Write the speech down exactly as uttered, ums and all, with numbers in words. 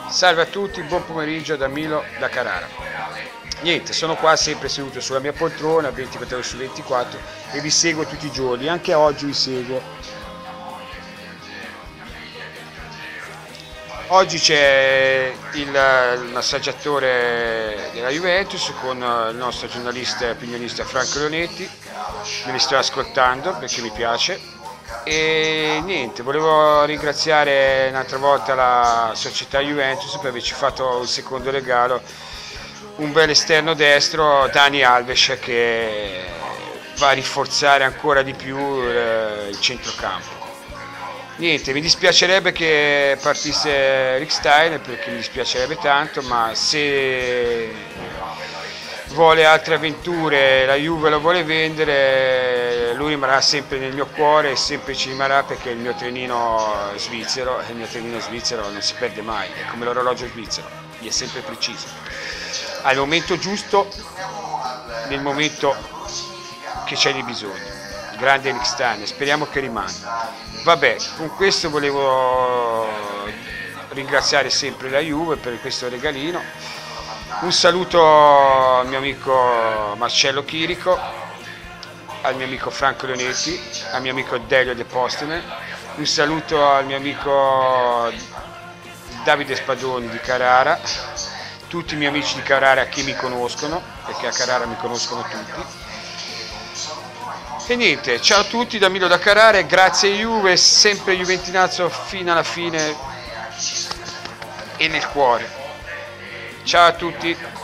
Salve a tutti, buon pomeriggio da Milo da Carrara. Niente, sono qua sempre seduto sulla mia poltrona ventiquattro ore su ventiquattro e vi seguo tutti i giorni, anche oggi vi seguo. Oggi c'è il, il massaggiatore della Juventus con il nostro giornalista e opinionista Franco Leonetti, me li sto ascoltando perché mi piace. E niente, volevo ringraziare un'altra volta la società Juventus per averci fatto il secondo regalo, un bel esterno destro, Dani Alves, che va a rinforzare ancora di più il centrocampo. Niente, mi dispiacerebbe che partisse Rick Steiner, perché mi dispiacerebbe tanto, ma se vuole altre avventure, la Juve lo vuole vendere, lui rimarrà sempre nel mio cuore e sempre ci rimarrà, perché è il mio trenino svizzero, e il mio trenino svizzero non si perde mai, è come l'orologio svizzero, gli è sempre preciso, al momento giusto, nel momento che c'è di bisogno. Grande Rick Steiner, speriamo che rimanga. Vabbè, con questo volevo ringraziare sempre la Juve per questo regalino. Un saluto al mio amico Marcello Chirico, al mio amico Franco Leonetti, al mio amico Delio De Postene, un saluto al mio amico Davide Spadoni di Carrara, tutti i miei amici di Carrara che mi conoscono, perché a Carrara mi conoscono tutti. E niente, ciao a tutti da Milo da Carrara, grazie Juve, sempre Juventinazzo fino alla fine e nel cuore. Ciao a tutti.